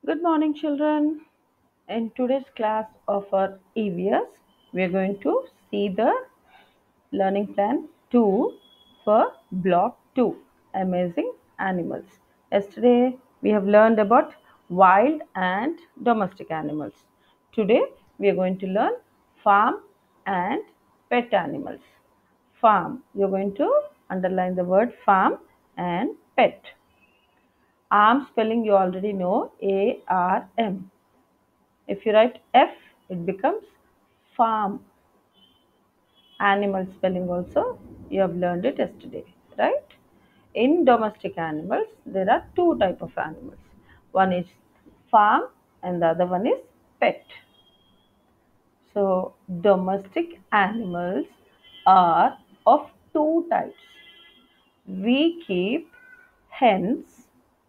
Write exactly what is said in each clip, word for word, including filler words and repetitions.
Good morning, children. In today's class of our E V S, we are going to see the learning plan two for block two, Amazing Animals. Yesterday, we have learned about wild and domestic animals. Today, we are going to learn farm and pet animals. Farm, you're going to underline the word farm and pet. Arm spelling you already know, A R M. If you write F, it becomes farm. Animal spelling also, you have learned it yesterday, right? In domestic animals, there are two type of animals. One is farm and the other one is pet. So, domestic animals are of two types. We keep hens,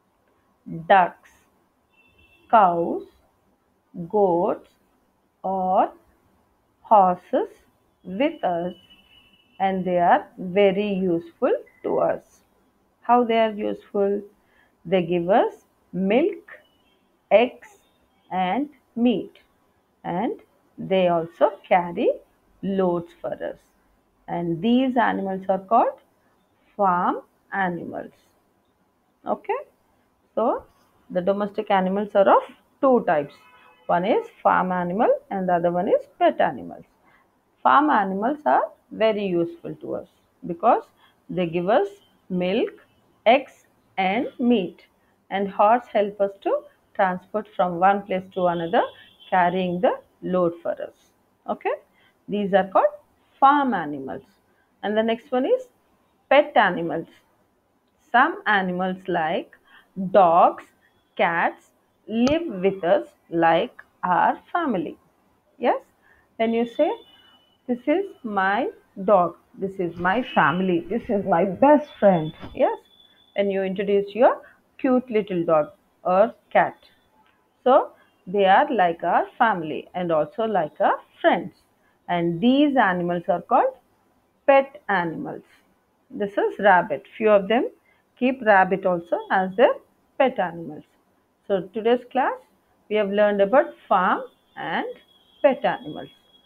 ducks, cows, goats, or horses with us, and they are very useful to us. How they are useful? They give us milk, eggs, and meat, and they also carry loads for us. And these animals are called farm animals. Okay, so the domestic animals are of two types. One is farm animal and the other one is pet animals. Farm animals are very useful to us because they give us milk, eggs, and meat. And horse help us to transport from one place to another, carrying the load for us. Okay, these are called farm animals. And the next one is pet animals. Some animals like dogs, cats live with us like our family. Yes, when you say, this is my dog, this is my family, this is my best friend. Yes, when you introduce your cute little dog or cat. So, they are like our family and also like our friends. And these animals are called pet animals. This is rabbit. Few of them keep rabbit also as their pet animals. So today's class we have learned about farm and pet animals.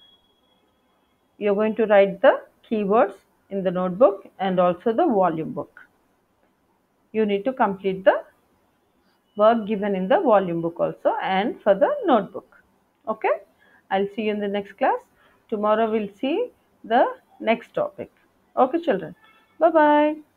You are going to write the keywords in the notebook and also the volume book. You need to complete the work given in the volume book also and for the notebook. Okay, I'll see you in the next class. Tomorrow we'll see the next topic. Okay, children. Bye bye.